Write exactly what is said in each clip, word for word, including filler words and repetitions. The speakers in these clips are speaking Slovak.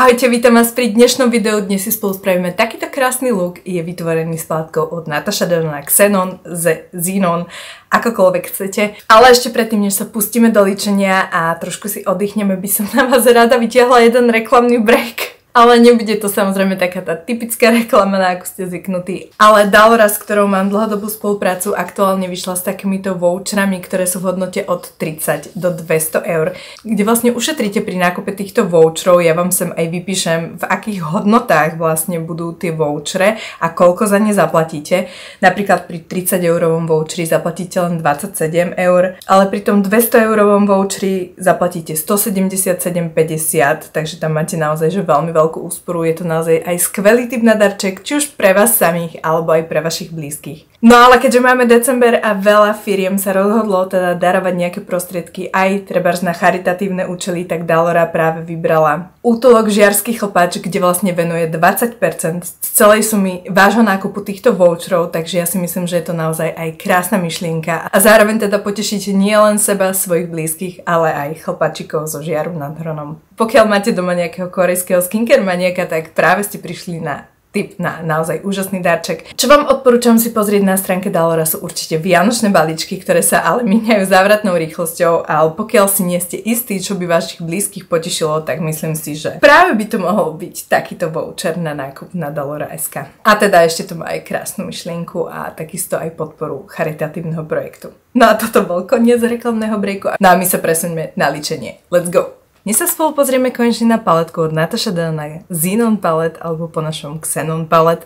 Ahojte, vítam vás pri dnešnom videu. Dnes si spolu spravíme takýto krásny look. Je vytvorený s palátkou od Natasha Denona Xenon, z Xenon, akokoľvek chcete. Ale ešte predtým, než sa pustíme do líčenia a trošku si oddychneme, by som na vás rada vytiahla jeden reklamný break. Ale nebude to samozrejme taká tá typická reklama, na ako ste zvyknutí. Ale Dalora, s ktorou mám dlhodobú spoluprácu, aktuálne vyšla s takýmito voucherami, ktoré sú v hodnote od tridsať do dvesto eur, kde vlastne ušetríte pri nákupe týchto voucherov. Ja vám sem aj vypíšem, v akých hodnotách vlastne budú tie vouchere a koľko za ne zaplatíte. Napríklad pri tridsať eurovom voucheri zaplatíte len dvadsaťsedem eur, ale pri tom dvesto eurovom voucheri zaplatíte stosedemdesiatsedem päťdesiat, takže tam máte naozaj že veľmi veľkú úsporu. Je to naozaj aj skvelý typ na darček, či už pre vás samých, alebo aj pre vašich blízkych. No ale keďže máme december a veľa firiem sa rozhodlo teda darovať nejaké prostriedky aj trebárs na charitatívne účely, tak Dalora práve vybrala útulok Žiarsky chlpač, kde vlastne venuje dvadsať percent z celej sumy vášho nákupu týchto voucherov, takže ja si myslím, že je to naozaj aj krásna myšlienka a zároveň teda potešíte nielen seba, svojich blízkych, ale aj chlpačikov zo Žiaru nad Hronom. Pokiaľ máte doma nejakého korejského skincare maniaka, tak práve ste prišli na tip na naozaj úžasný darček. Čo vám odporúčam si pozrieť na stránke Dalora, sú určite vianočné balíčky, ktoré sa ale míňajú závratnou rýchlosťou, ale pokiaľ si nie ste istí, čo by vašich blízkych potešilo, tak myslím si, že práve by to mohol byť takýto voucher na nákup na Dalora bodka es ká. A teda ešte to má aj krásnu myšlienku a takisto aj podporu charitatívneho projektu. No a toto bol koniec reklamného breaku. No a my sa presuňme na líčenie. Let's go! Dnes sa spolu pozrieme konečne na paletku od Natasha Denona Xenon palet, alebo po našom Xenon palet.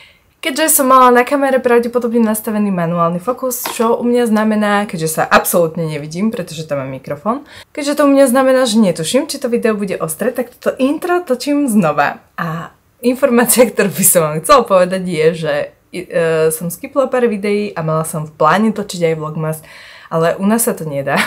Keďže som mala na kamere pravdepodobne nastavený manuálny fokus, čo u mňa znamená, keďže sa absolútne nevidím, pretože tam mám mikrofón, keďže to u mňa znamená, že netuším, či to video bude ostré, tak toto intro točím znova. A informácia, ktorú by som vám chcela povedať, je, že e, som skipla pár videí a mala som v pláne točiť aj vlogmas, ale u nás sa to nedá.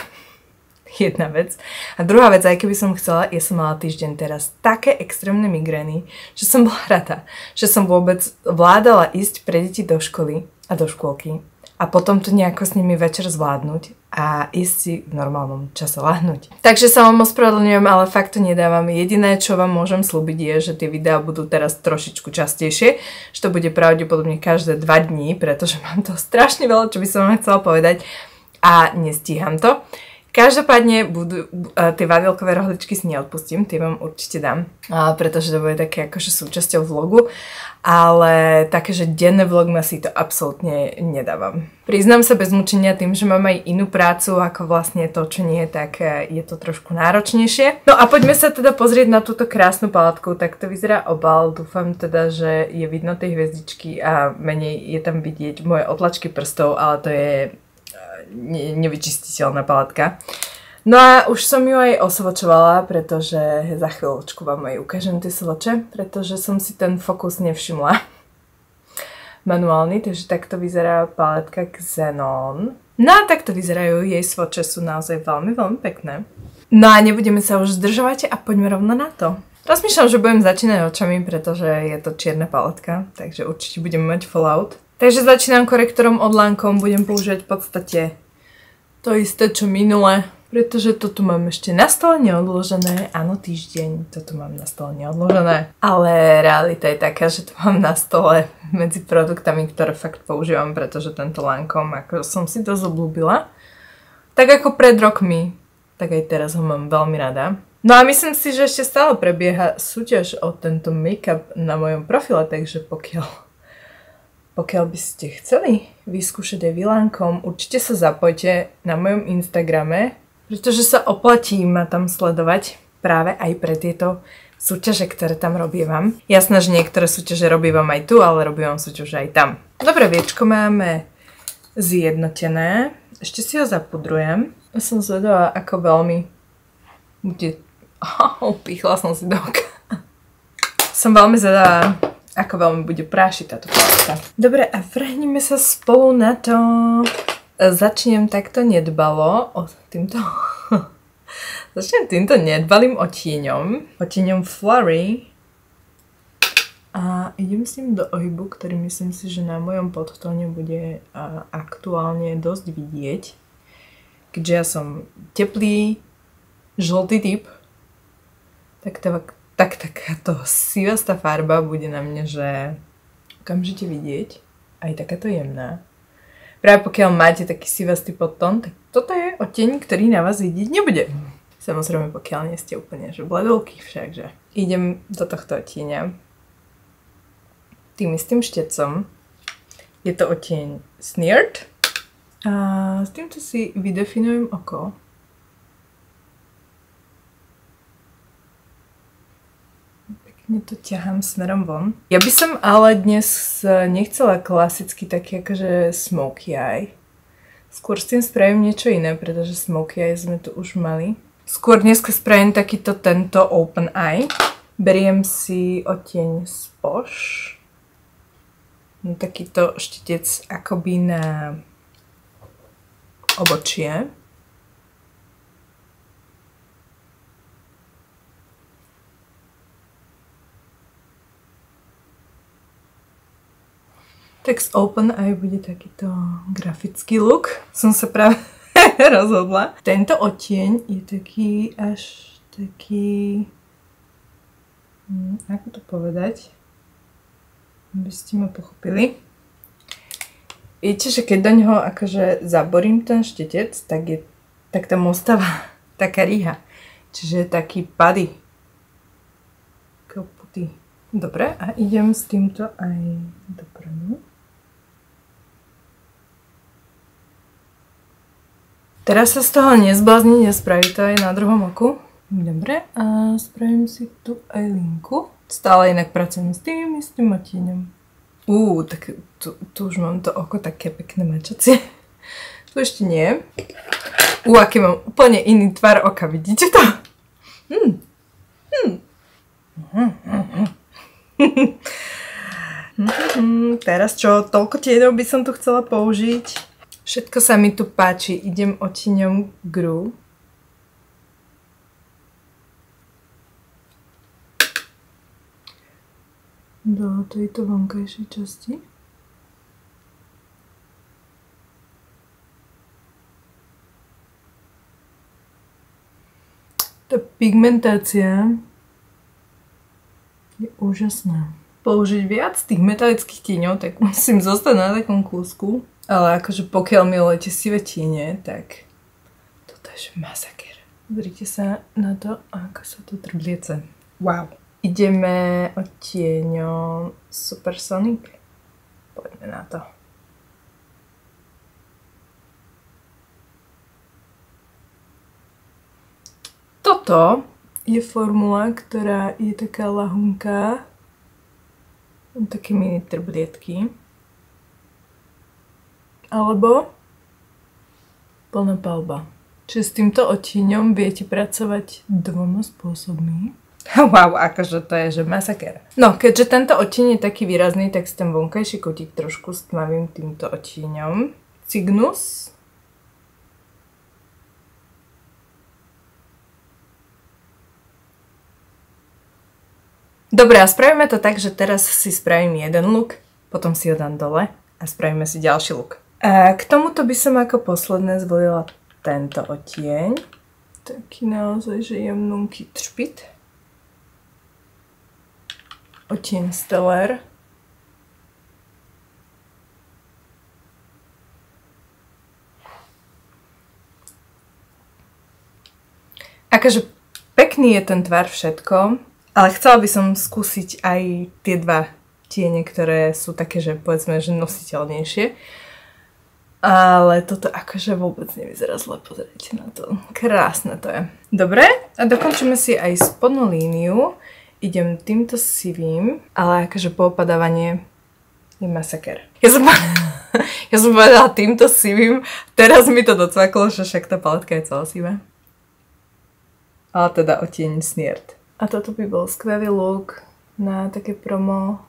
Jedna vec. A druhá vec, aj keby som chcela, ja som mala týždeň teraz také extrémne migrény, že som bola rada, že som vôbec vládala ísť pre deti do školy a do škôlky a potom to nejako s nimi večer zvládnuť a ísť si v normálnom čase láhnuť. Takže sa vám ospravedlňujem, ale fakt to nedávam. Jediné, čo vám môžem slúbiť, je, že tie videá budú teraz trošičku častejšie, že to bude pravdepodobne každé dva dní, pretože mám to strašne veľa, čo by som vám chcela povedať a nestíham to. Každopádne budú, uh, tie vanilkové rohličky si neodpustím, tie vám určite dám, uh, pretože to bude také akože súčasťou vlogu, ale také, že denné vlogma si to absolútne nedávam. Priznám sa bez mučenia tým, že mám aj inú prácu ako vlastne točenie, tak uh, je to trošku náročnejšie. No a poďme sa teda pozrieť na túto krásnu paletku, tak to vyzerá obal, dúfam teda, že je vidno tej hviezdičky a menej je tam vidieť moje otlačky prstov, ale to je Ne, nevyčistiteľná paletka. No a už som ju aj osvočovala, pretože za chvíľočku vám aj ukážem tie svoče, pretože som si ten fokus nevšimla. Manuálny, takže takto vyzerá paletka Xenon. No a takto vyzerajú jej svoče, sú naozaj veľmi, veľmi pekné. No a nebudeme sa už zdržovať a poďme rovno na to. Rozmýšľam, že budem začínať očami, pretože je to čierna paletka, takže určite budeme mať fallout. Takže začínam korektorom od Lancome, budem používať v podstate to isté, čo minule, pretože toto mám ešte na stole neodložené, áno týždeň, toto mám na stole neodložené, ale realita je taká, že to mám na stole medzi produktami, ktoré fakt používam, pretože tento Lancome, ako som si to zobľúbila, tak ako pred rokmi, tak aj teraz ho mám veľmi rada. No a myslím si, že ešte stále prebieha súťaž o tento make-up na mojom profile, takže pokiaľ Pokiaľ by ste chceli vyskúšať aj Lancome, určite sa zapojte na mojom Instagrame, pretože sa oplatí ma tam sledovať práve aj pre tieto súťaže, ktoré tam robievam. Jasné, že niektoré súťaže robievam aj tu, ale robievam súťaže aj tam. Dobre, viečko máme zjednotené. Ešte si ho zapudrujem. Ja som zvedavá, ako veľmi bude... Oh, pichla som si do oka. Som veľmi zvedavá, ako veľmi bude prášiť táto paletka. Dobre, a vrhneme sa spolu na to. Začnem takto nedbalo o týmto... Začnem týmto nedbalým odtieňom. Odtieňom Flurry. A idem s tým do ohybu, ktorý myslím si, že na mojom podtóne bude aktuálne dosť vidieť. Keďže ja som teplý, žltý typ, tak tak takáto sivastá farba bude na mne, že okamžite vidieť. Aj takáto jemná. Práve pokiaľ máte taký sivastý podtón, tak toto je odtieň, ktorý na vás vidieť nebude. Samozrejme, pokiaľ nie ste úplne že bledolky všakže. Idem do tohto odtieňa tým istým štecom. Je to odtieň Sneered. A s týmto si vydefinujem oko. Pekne to ťahám smerom von. Ja by som ale dnes nechcela klasicky taký akože smokey eye. Skôr s tým spravím niečo iné, pretože smokey eye sme tu už mali. Skôr dneska spravím takýto tento open eye. Beriem si odtieň Sposh. Takýto štetec akoby na obočie. Tak z Open Eye bude takýto grafický look. Som sa práve rozhodla. Tento odtieň je taký až taký... Hm, ako to povedať? Aby ste ma pochopili. Viete, že keď do ňoho akože zaborím ten štetec, tak, je, tak tam ostáva taká rýha. Čiže taký pady. Koputy. Dobre, a idem s týmto aj dopredu. Teraz sa z toho nezblázni, nespraví to aj na druhom oku. Dobre, a spravím si tu aj linku. Stále inak pracujem s tým istým odtieňom. Uuu, tak tu, tu už mám to oko také pekné mačacie. Tu ešte nie. Uú, aký mám úplne iný tvar oka, vidíte to? Hm. Hm. Hm. Teraz čo, toľko tieňov by som tu chcela použiť. Všetko sa mi tu páči, idem odtieňom Grew. Do tejto vonkajšej časti. Tá pigmentácia je úžasná. Použiť viac tých metalických tieňov, tak musím zostať na takom kúsku. Ale akože pokiaľ milujete sivé tiene, tak toto je masaker. Pozrite sa na to, ako sa to trbliece. Wow. Ideme odtieňom Supersonic. Poďme na to. Toto je formula, ktorá je taká lahunká. Také mini trblietky. Alebo plná palba. Čiže s týmto odtieňom viete pracovať dvoma spôsobmi. Wow, akože to je, že masaker. No, keďže tento odtieň je taký výrazný, tak si ten vonkajší kotík trošku stmavím týmto odtieňom. Cygnus. Dobre, a spravíme to tak, že teraz si spravím jeden look, potom si ho dám dole a spravíme si ďalší look. A k tomuto by som ako posledné zvolila tento odtieň. Taký naozaj, že jemnunký třpit. Odtieň Stellar. Akože pekný je ten tvar všetko, ale chcela by som skúsiť aj tie dva tiene, ktoré sú také, že povedzme, že nositeľnejšie. Ale toto akože vôbec nevyzerá zle, pozrite na to. Krásne to je. Dobre, a dokončíme si aj spodnú líniu. Idem týmto sivým, ale akože poopadávanie je masaker. Ja som, ja som povedala týmto sivým, teraz mi to docvaklo, že však tá paletka je celá sivá. Ale teda odtieň Sneered. A toto by bol skvelý look na také promo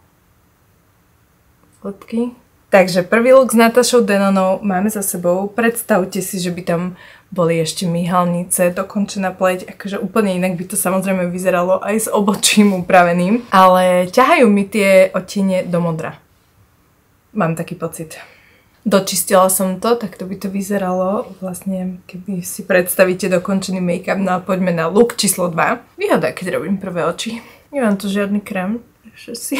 fotky. Takže prvý look s Natašou Denonou máme za sebou. Predstavte si, že by tam boli ešte myhalnice, dokončená pleť, akože úplne inak by to samozrejme vyzeralo aj s obočím upraveným. Ale ťahajú mi tie odtiene do modra. Mám taký pocit. Dočistila som to, tak to by to vyzeralo vlastne, keby si predstavíte dokončený make-up. No a poďme na look číslo dva. Výhoda, keď robím prvé oči. Nemám tu žiadny krém, takže si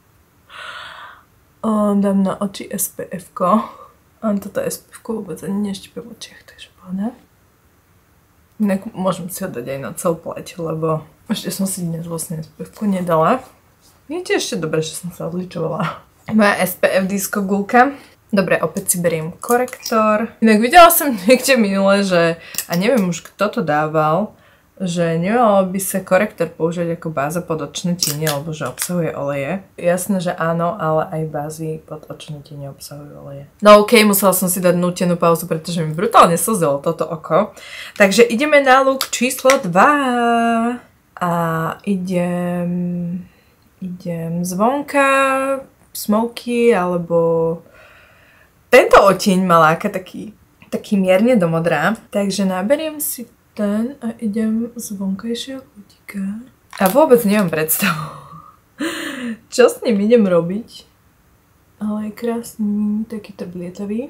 o, dám na oči es pé efko. A toto es pé efko vôbec ani neštípe v očiach, takže pohoda. Inak môžem si ho dať aj na celú pleť, lebo ešte som si dnes vlastne es pé efko nedala. Je to ešte dobre, že som sa odličovala. Moja es pé ef disco gulka. Dobre, opäť si beriem korektor. Inak videla som niekde minule, že, a neviem už kto to dával, že nemalo by sa korektor použiť ako báza pod očné tiene, lebo že obsahuje oleje. Jasné, že áno, ale aj bázy pod očné tiene obsahujú oleje. No okej, okay, musela som si dať nútenú pauzu, pretože mi brutálne slzelo toto oko. Takže ideme na look číslo dva. A idem... idem zvonka, smoky, alebo... Tento odtieň ma láka taký, taký mierne do modrá. Takže naberiem si ten a idem z vonkajšieho kútika. A vôbec nemám predstavu, čo s ním idem robiť. Ale je krásny, taký trblietavý.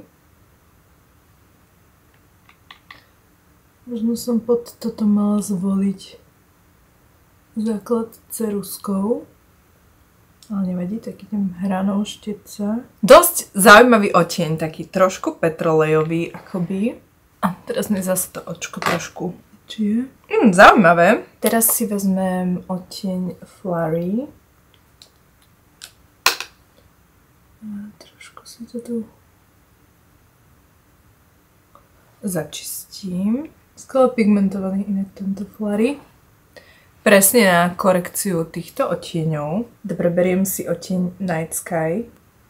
Možno som pod toto mala zvoliť základ ceruskou. Ale nevadí, tak idem hranou štieca. Dosť zaujímavý odtieň, taký trošku petrolejový akoby. A teraz mi zase to očko trošku čiže. Mm, zaujímavé. Teraz si vezmem odtieň Flurry. A trošku si to tu začistím. Skoro pigmentovaný inak tento Flurry. Presne na korekciu týchto odtieňov. Dobre, beriem si odtieň Night Sky.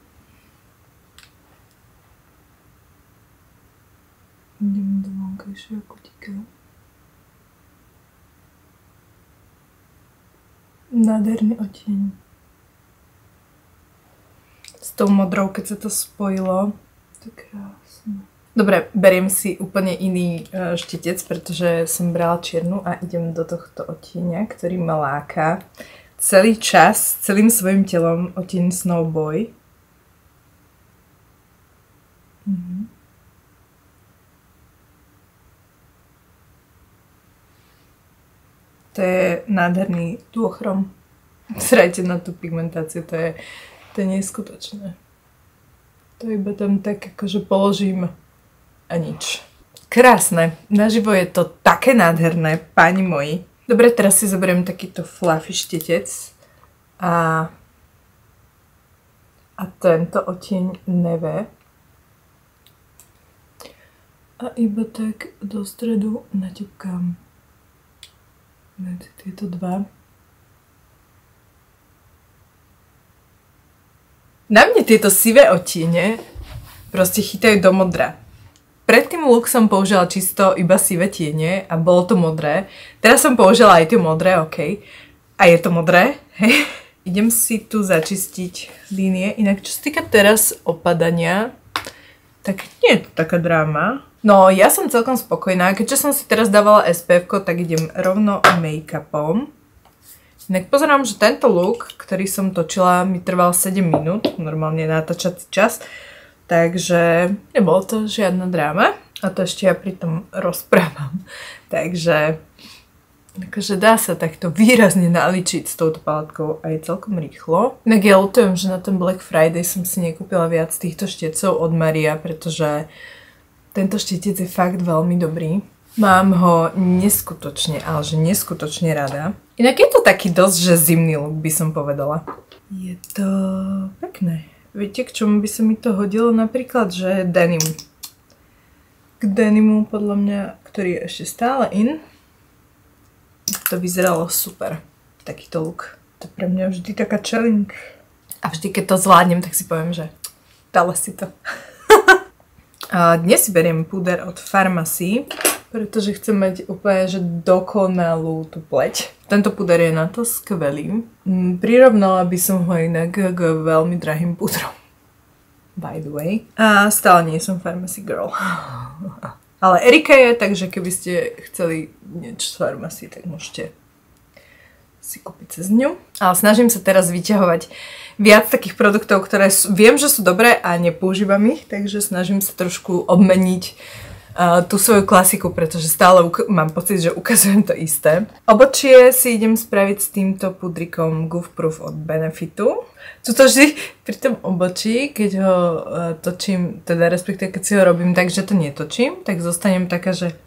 Idem do vonkajšieho kutika. Nádherný odtieň. S tou modrou, keď sa to spojilo. To je krásne. Dobre, beriem si úplne iný štetec, pretože som brala čiernu a idem do tohto odtieňa, ktorý ma láka celý čas, celým svojim telom, odtieň Snowboy. Mhm. To je nádherný duochrom. Srajte na tú pigmentáciu, to je, to je neskutočné. To iba tam tak akože položím a nič. Krásne. Naživo je to také nádherné, páni moji. Dobre, teraz si zoberiem takýto fluffy štetec a, a tento odtieň Neve. A iba tak do stredu naťukám medzi tieto dva. Na mne tieto sivé odtiene proste chytajú do modra. Predtým look som použila čisto iba sivé tiene a bolo to modré. Teraz som použila aj tie modré, ok. A je to modré, hej. Idem si tu začistiť línie. Inak čo sa týka teraz opadania, tak nie je to taká dráma. No, ja som celkom spokojná. Keďže som si teraz dávala es pé efko, tak idem rovno make-upom. Inak pozerám, že tento look, ktorý som točila, mi trval sedem minút. Normálne natáčací čas. Takže nebolo to žiadna dráma. A to ešte ja pri tom rozprávam. Takže akože dá sa takto výrazne naličiť s touto paletkou a je celkom rýchlo. Inak ja ľutujem, že na ten Black Friday som si nekúpila viac týchto štetcov od Maria, pretože tento štetec je fakt veľmi dobrý. Mám ho neskutočne, ale že neskutočne rada. Inak je to taký dosť, že zimný look by som povedala. Je to pekné. Viete, k čomu by sa mi to hodilo? Napríklad, že denim. K denimu, podľa mňa, ktorý je ešte stále in. To vyzeralo super. Takýto look. To pre mňa vždy taká challenge. A vždy, keď to zvládnem, tak si poviem, že dala si to. A dnes si beriem púder od Farmacy, pretože chcem mať úplne že dokonalú tú pleť. Tento púder je na to skvelý. Prirovnala by som ho inak k veľmi drahým púdrom. By the way. A stále nie som Farmacy girl. Ale Erika je, takže keby ste chceli niečo z Farmacy, tak môžete si kúpiť cez ňu. Ale snažím sa teraz vyťahovať viac takých produktov, ktoré sú, viem, že sú dobré a nepoužívam ich, takže snažím sa trošku obmeniť uh, tú svoju klasiku, pretože stále mám pocit, že ukazujem to isté. Obočie si idem spraviť s týmto pudrikom Goof Proof od Benefitu. Tuto vždy pri tom obočí, keď ho uh, točím, teda respektíve keď si ho robím tak, že to netočím, tak zostanem taká, že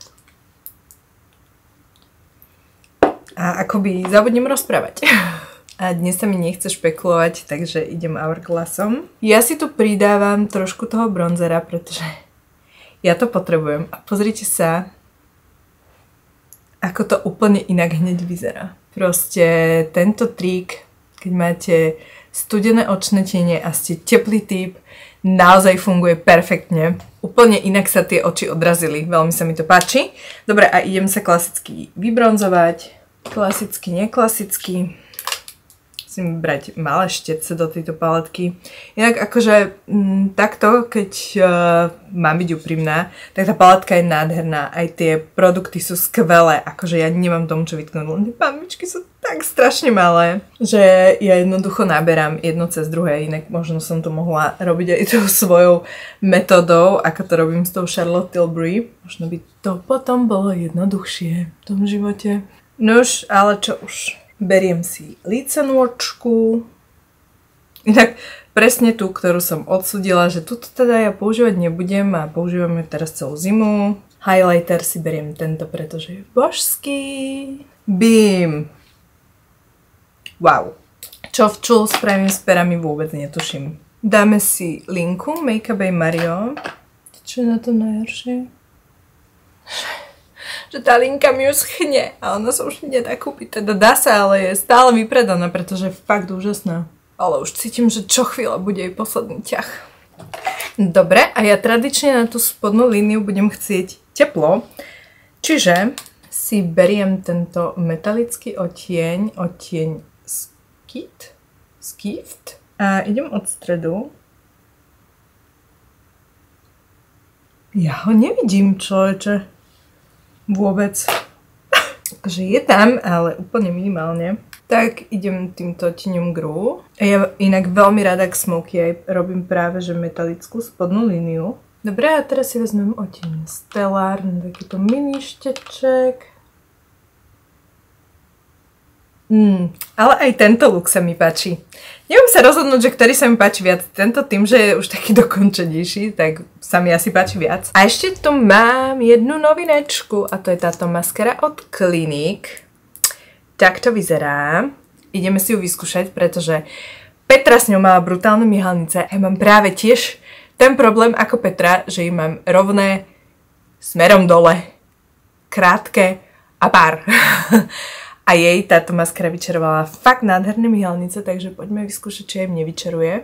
a akoby zabudnem rozprávať. A dnes sa mi nechce špekulovať, takže idem Hourglassom. Ja si tu pridávam trošku toho bronzera, pretože ja to potrebujem. A pozrite sa, ako to úplne inak hneď vyzerá. Proste tento trik, keď máte studené očné tiene a ste teplý typ, naozaj funguje perfektne. Úplne inak sa tie oči odrazili. Veľmi sa mi to páči. Dobre, a idem sa klasicky vybronzovať. Klasicky, neklasicky. Musím brať malé štetce do tejto paletky. Inak akože m, takto, keď uh, mám byť úprimná, tak tá paletka je nádherná. Aj tie produkty sú skvelé. Akože ja nemám tomu čo vytknúť. Len tie pánvičky sú tak strašne malé, že ja jednoducho naberám jedno cez druhé. Inak možno som to mohla robiť aj tou svojou metodou, ako to robím s tou Charlotte Tilbury. Možno by to potom bolo jednoduchšie v tom živote. Nož, ale čo už. Beriem si lícenôčku. Inak presne tú, ktorú som odsúdila, že tuto teda ja používať nebudem a používam ju teraz celú zimu. Highlighter si beriem tento, pretože je božský. Bím! Wow. Čo včul spravím s perami vôbec netuším. Dáme si linku Make Up by Mario. Čo je na to najhoršie? Že tá linka mi už schne a ona sa už nedá kúpiť. Teda dá sa, ale je stále vypredaná, pretože je fakt úžasná. Ale už cítim, že čo chvíľa bude jej posledný ťah. Dobre, a ja tradične na tú spodnú líniu budem chcieť teplo. Čiže si beriem tento metalický odtieň, odtieň Skit, Skift a idem od stredu. Ja ho nevidím, človeče. Vôbec. Takže je tam, ale úplne minimálne. Tak idem týmto tieňom Gru. A ja inak veľmi rada k Smoky aj robím práve že metalickú spodnú líniu. Dobre, a teraz si vezmem odtieň Stellar na takýto mini šteček. Mm, ale aj tento look sa mi páči. Neviem sa rozhodnúť, že ktorý sa mi páči viac. Tento tým, že je už taký dokončenejší, tak sa mi asi páči viac. A ešte tu mám jednu novinečku a to je táto maskara od Clinique. Tak to vyzerá. Ideme si ju vyskúšať, pretože Petra s ňou mala brutálne myhalnice a ja mám práve tiež ten problém ako Petra, že ju mám rovné smerom dole, krátke a pár. A jej táto maskara vyčarovala fakt nádherné myhalnice, takže poďme vyskúšať, či jej mne vyčaruje.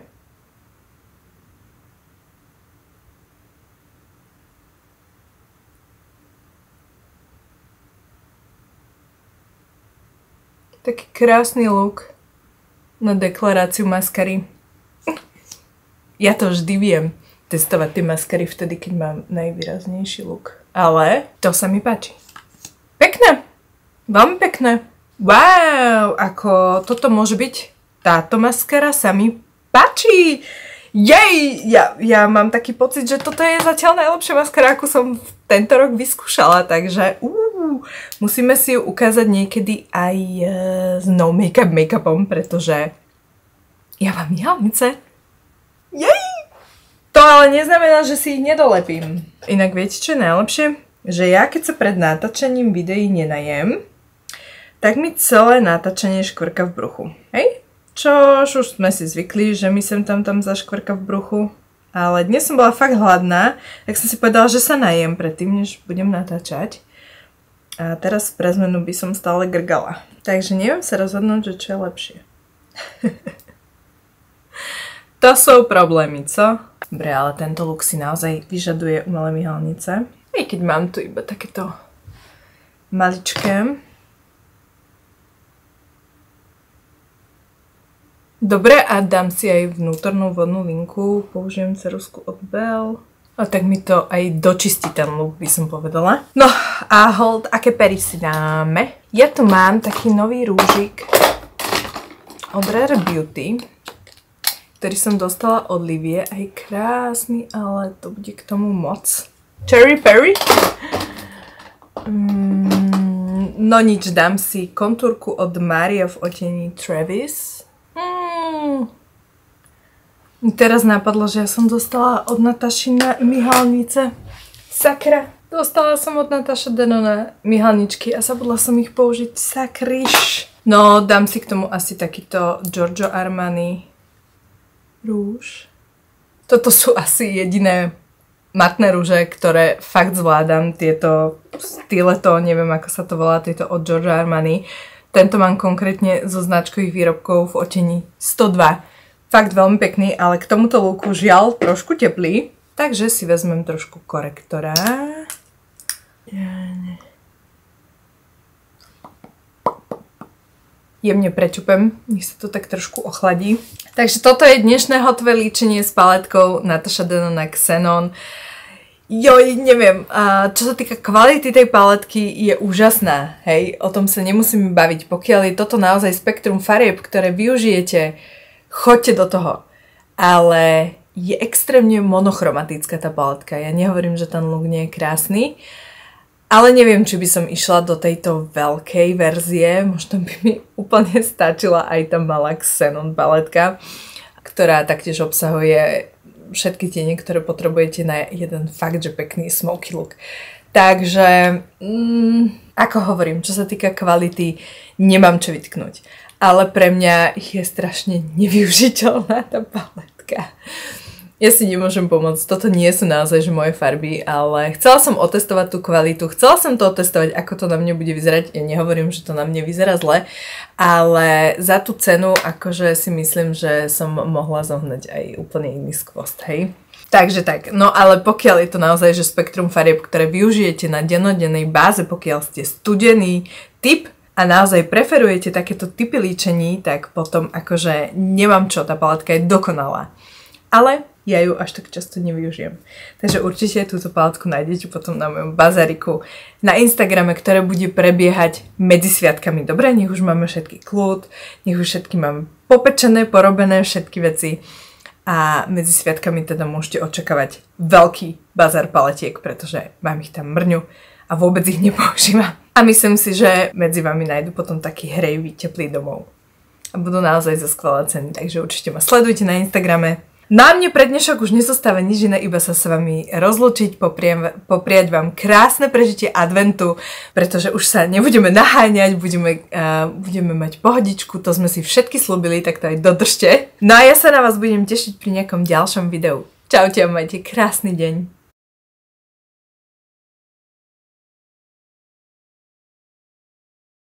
Taký krásny look na deklaráciu maskary. Ja to vždy viem testovať tie maskary vtedy, keď mám najvýraznejší look. Ale to sa mi páči. Pekné! Veľmi pekné. Wow, ako toto môže byť. Táto maskara sa mi páči. Jej, ja, ja mám taký pocit, že toto je zatiaľ najlepšia maskara, akú som tento rok vyskúšala, takže uh, musíme si ju ukázať niekedy aj uh, s no make-up make-upom, pretože ja mám myhalnice. Jej! To ale neznamená, že si ich nedolepím. Inak viete, čo je najlepšie? Že ja, keď sa pred natáčaním videí nenajem, tak mi celé natáčanie škvrka v bruchu. Hej? Čo už sme si zvykli, že mi sem tam tam zaškvrka v bruchu. Ale dnes som bola fakt hladná, tak som si povedala, že sa najem predtým, než budem natáčať. A teraz pre zmenu by som stále grgala. Takže neviem sa rozhodnúť, že čo je lepšie. To sú problémy, co? Dobre, ale tento look si naozaj vyžaduje umelé myhalnice. Aj keď mám tu iba takéto maličké. Dobre, a dám si aj vnútornú vodnú linku. Použijem ceruzku od Belle. A tak mi to aj dočistí ten look, by som povedala. No a hold, aké pery si dáme? Ja tu mám taký nový rúžik od Rare Beauty, ktorý som dostala od Livie. Aj krásny, ale to bude k tomu moc. Cherry Perry. Mm, no nič, dám si kontúrku od Maria v odtieni Travis. Mm. Teraz napadlo, že ja som dostala od Nataši na myhalnice. Sakra. Dostala som od Nataša Denona myhalničky a zabudla som ich použiť. Sakryš. No, dám si k tomu asi takýto Giorgio Armani rúž. Toto sú asi jediné matné rúže, ktoré fakt zvládam. Tieto Stiletto, neviem ako sa to volá, tieto od Giorgio Armani. Tento mám konkrétne zo značkových výrobkov v odtieni sto dva. Fakt veľmi pekný, ale k tomuto looku žiaľ trošku teplý. Takže si vezmem trošku korektora. Jemne prečupem, nech sa to tak trošku ochladí. Takže toto je dnešné hotové líčenie s paletkou Natasha Denona Xenon. Joj, neviem, čo sa týka kvality tej paletky, je úžasná, hej, o tom sa nemusíme baviť. Pokiaľ je toto naozaj spektrum farieb, ktoré využijete, choďte do toho. Ale je extrémne monochromatická tá paletka. Ja nehovorím, že ten look nie je krásny, ale neviem, či by som išla do tejto veľkej verzie. Možno by mi úplne stačila aj tá malá Xenon paletka, ktorá taktiež obsahuje všetky tiene, ktoré potrebujete na jeden fakt, že pekný smoky look. Takže, mm, ako hovorím, čo sa týka kvality, nemám čo vytknúť. Ale pre mňa je strašne nevyužiteľná tá paletka. Ja si nemôžem pomôcť, toto nie sú naozaj že moje farby, ale chcela som otestovať tú kvalitu, chcela som to otestovať, ako to na mne bude vyzerať. Ja nehovorím, že to na mne vyzerá zle, ale za tú cenu akože si myslím, že som mohla zohnať aj úplne iný skvost, hej. Takže tak, no ale pokiaľ je to naozaj že spektrum farieb, ktoré využijete na dennodennej báze, pokiaľ ste studený typ a naozaj preferujete takéto typy líčení, tak potom akože nemám čo, tá paletka je dokonalá. Ale ja ju až tak často nevyužijem. Takže určite túto paletku nájdete potom na mojom bazáriku na Instagrame, ktoré bude prebiehať medzi sviatkami. Dobre, nech už máme všetky kľud, nech už všetky máme popečené, porobené všetky veci a medzi sviatkami teda môžete očakávať veľký bazár paletiek, pretože mám ich tam mrňu a vôbec ich nepoužívam. A myslím si, že medzi vami nájdu potom taký hrejivý, teplý domov. A budú naozaj za skvelé ceny, takže určite ma sledujte na Instagrame. Na mne pre dnešok už nezostáva nič iné, iba sa s vami rozlúčiť, popriem, popriať vám krásne prežitie adventu, pretože už sa nebudeme naháňať, budeme, uh, budeme mať pohodičku, to sme si všetky slúbili, tak to aj dodržte. No a ja sa na vás budem tešiť pri nejakom ďalšom videu. Čaute a majte krásny deň.